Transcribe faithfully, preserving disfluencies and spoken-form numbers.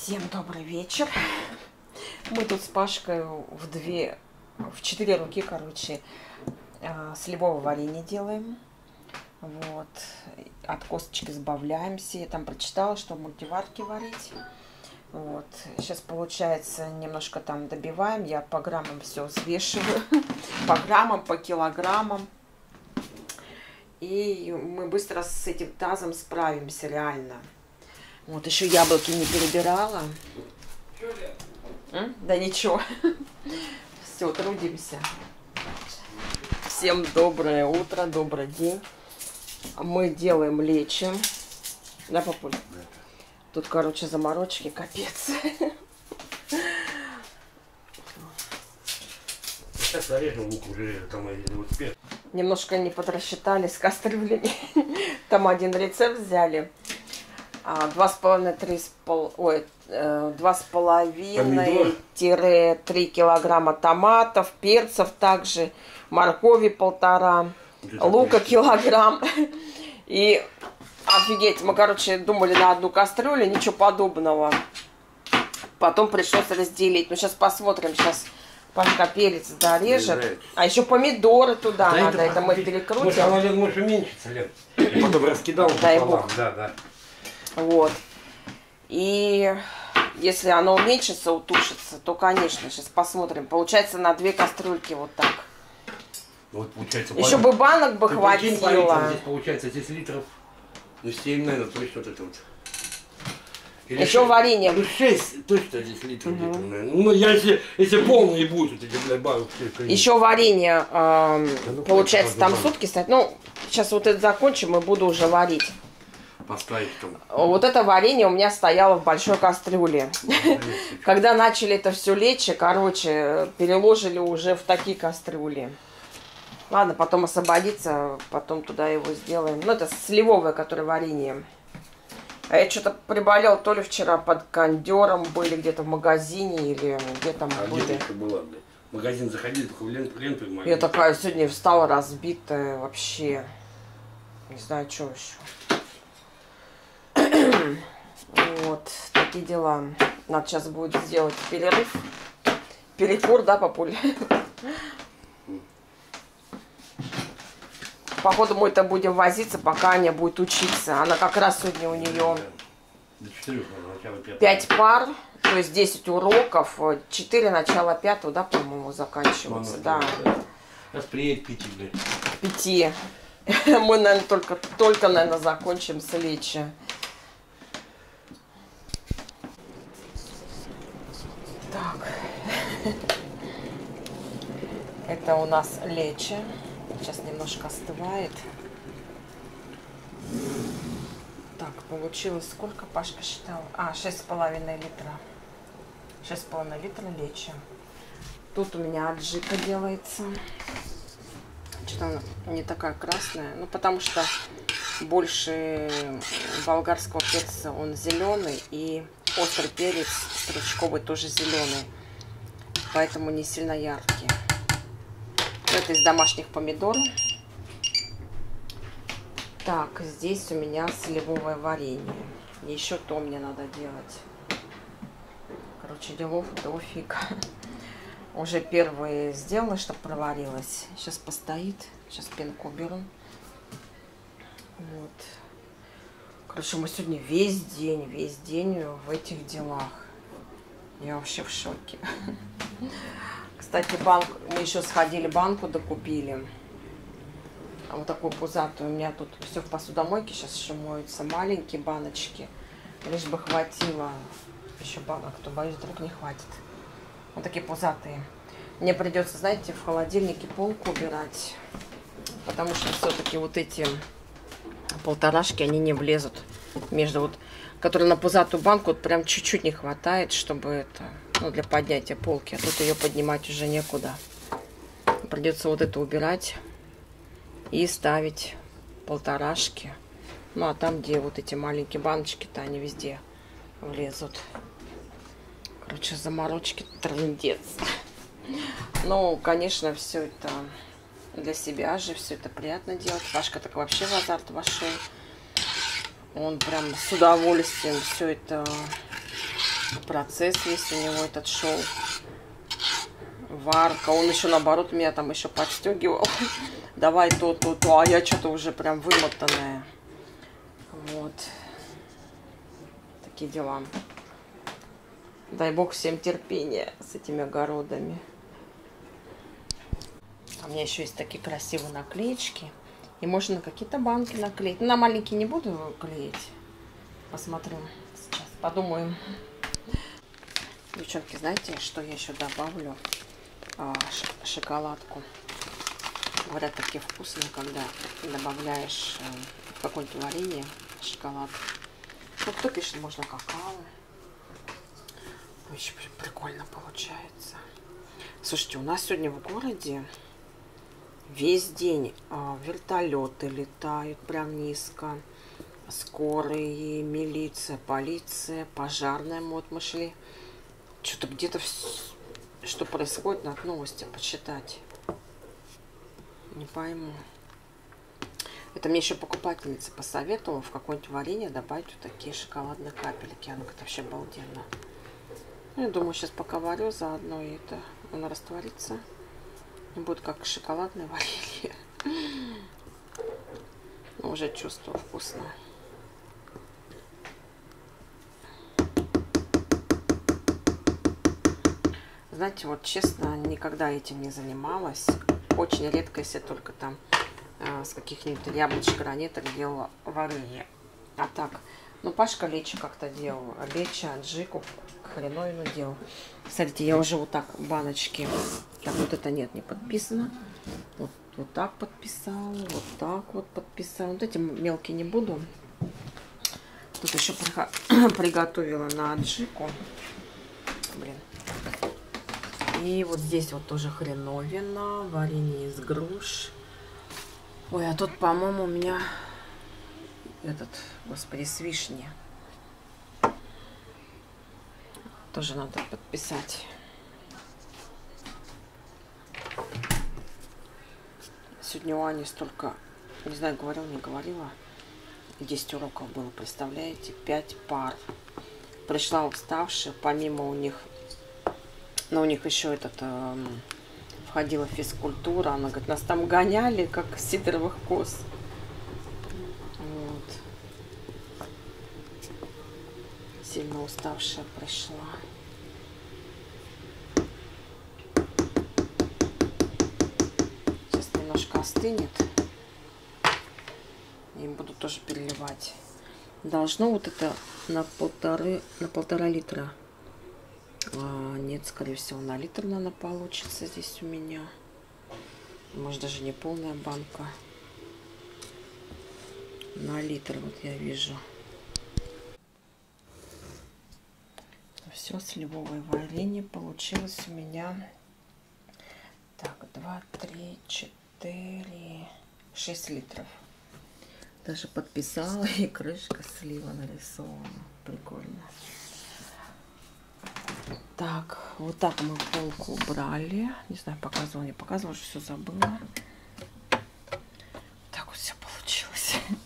Всем добрый вечер. Мы тут с Пашкой в две, в четыре руки, короче, сливовое варенье делаем. Вот. От косточек избавляемся. Я там прочитала, что в мультиварке варить. Вот. Сейчас, получается, немножко там добиваем. Я по граммам все взвешиваю. По граммам, по килограммам. И мы быстро с этим тазом справимся, реально. Вот, еще яблоки не перебирала. М? Да ничего. Все, трудимся. Всем доброе утро, добрый день. Мы делаем лечи. Да, папуль? Тут, короче, заморочки, капец. Сейчас нарежем лук уже, там вот спец. Немножко не подрасчитали с кастрюлями. Там один рецепт взяли. Два с половиной, три с пол, ой, два с половиной три килограмма томатов, перцев также, моркови полтора, лука килограмм. И офигеть, мы, короче, думали на одну кастрюлю, ничего подобного. Потом пришлось разделить. Ну, сейчас посмотрим, сейчас Пашка перец дорежет. А еще помидоры туда да надо, это, это мы перекрутим. Может, она, Лен, может уменьшиться, Лен. Я потом раскидал. Дай бог. Да, да. Вот. И если оно уменьшится, утушится, то, конечно, сейчас посмотрим. Получается на две кастрюльки вот так. Вот, получается, еще бы банок бы хватило. Парень, здесь получается десять литров. Ну, семь, наверное, точно вот это вот. Или еще шесть, варенье. Ну, шесть точно десять литров. Угу. Где-то, ну, если, если полные будут, вот эти, блядь, банки. Еще варенье, э, да, ну, получается, там банк. сутки стоит. Ну, сейчас вот это закончим и буду уже варить. Поставить там. Вот это варенье у меня стояло в большой кастрюле. Когда начали это все лечь, короче, переложили уже в такие кастрюли. Ладно, потом освободится, потом туда его сделаем. Ну, это сливовое, которое варенье. А я что-то приболел, то ли вчера под кондером были, где-то в магазине, или где там а были. Где была, блядь? В магазин заходили, только в ленту, ленту в Я такая сегодня встала разбитая вообще. Не знаю, что еще. Вот, такие дела. Надо сейчас будет сделать перерыв. Перекур, да, папуль? Походу мы-то будем возиться, пока Аня будет учиться. Она как раз сегодня у нее пять пар, то есть десять уроков, четыре начала пятого, да, по-моему, заканчиваются. Да. Сейчас приедет пяти, блядь. Пяти. Мы, наверное, только, только, наверное, закончим с лечи. Так. Это у нас лечи. Сейчас немножко остывает. Так, получилось сколько, Пашка считал? А, шесть с половиной литра. Шесть с половиной литра лечи. Тут у меня аджика делается. Что-то она не такая красная. Ну, потому что больше болгарского перца он зеленый. И острый перец стручковый тоже зеленый. Поэтому не сильно яркий. Это из домашних помидор. Так, здесь у меня сливовое варенье. Еще то мне надо делать. Короче, делов дофига. Уже первые сделала, чтобы проварилось. Сейчас постоит. Сейчас пенку уберу. Вот. Короче, мы сегодня весь день, весь день в этих делах. Я вообще в шоке. Кстати, банк, мы еще сходили, банку докупили. А вот такую пузатую. У меня тут все в посудомойке сейчас еще моются. Маленькие баночки. Лишь бы хватило еще банок, то, боюсь, вдруг не хватит. Вот такие пузатые. Мне придется, знаете, в холодильнике полку убирать. Потому что все-таки вот эти полторашки, они не влезут между вот, которые на пузатую банку, вот прям чуть-чуть не хватает, чтобы это... Ну, для поднятия полки, а тут ее поднимать уже некуда. Придется вот это убирать и ставить полторашки. Ну, а там, где вот эти маленькие баночки-то, они везде влезут. Короче, заморочки трындец. Ну, конечно, все это для себя же, все это приятно делать. Пашка так вообще в азарт вошел. Он прям с удовольствием все это процесс весь у него этот шел. Варка. Он еще наоборот меня там еще подстегивал. Давай то, то, то. А я что-то уже прям вымотанная. Вот. Такие дела. Дай бог всем терпения с этими огородами. У меня еще есть такие красивые наклеечки. И можно на какие-то банки наклеить. На маленькие не буду клеить. Посмотрим сейчас. Подумаем. Девчонки, знаете, что я еще добавлю? А, шоколадку. Говорят, такие вкусные, когда добавляешь в какое-нибудь варенье шоколад. Ну, кто пишет, можно какао. Очень прикольно получается. Слушайте, у нас сегодня в городе весь день а, вертолеты летают прям низко. Скорые, милиция, полиция, пожарная. Вот мы шли. Что-то где-то, что происходит, надо новости почитать. Не пойму. Это мне еще покупательница посоветовала в какое-нибудь варенье добавить вот такие шоколадные капельки. Оно как-то вообще обалденно. Ну, я думаю, сейчас пока варю заодно, и это оно растворится. И будет как шоколадное варенье. Но уже чувствую вкусно. Знаете, вот честно, никогда этим не занималась. Очень редко, если только там э, с каких-нибудь яблочек, ранеток делала варенье. А так, ну Пашка лечо как-то делал. Лечо, аджику, хреновину делал. Смотрите, я уже вот так баночки. Так, вот это нет, не подписано. Вот, вот так подписала, вот так вот подписала. Вот эти мелкие не буду. Тут еще приготовила на аджику. Блин. И вот здесь вот тоже хреновина, варенье из груш. Ой, а тут, по-моему, у меня этот, господи, с вишни. Тоже надо подписать. Сегодня у Ани столько, не знаю, говорила, не говорила, десять уроков было, представляете, пять пар. Пришла уставшая, помимо у них... Но у них еще этот э, входила физкультура. Она говорит, нас там гоняли, как сидоровых коз. Вот. Сильно уставшая пришла. Сейчас немножко остынет. И буду тоже переливать. Должно вот это на полторы, на полтора литра. А, нет, скорее всего, на литр, наверное, получится здесь у меня. Может, даже не полная банка. На литр, вот я вижу. Все, сливовое варенье получилось у меня. Так, два, три, четыре, шесть литров. Даже подписала, и крышка слива нарисована. Прикольно. Так, вот так мы полку убрали. Не знаю, показывала, не показывала, что все забыла. Так вот все получилось.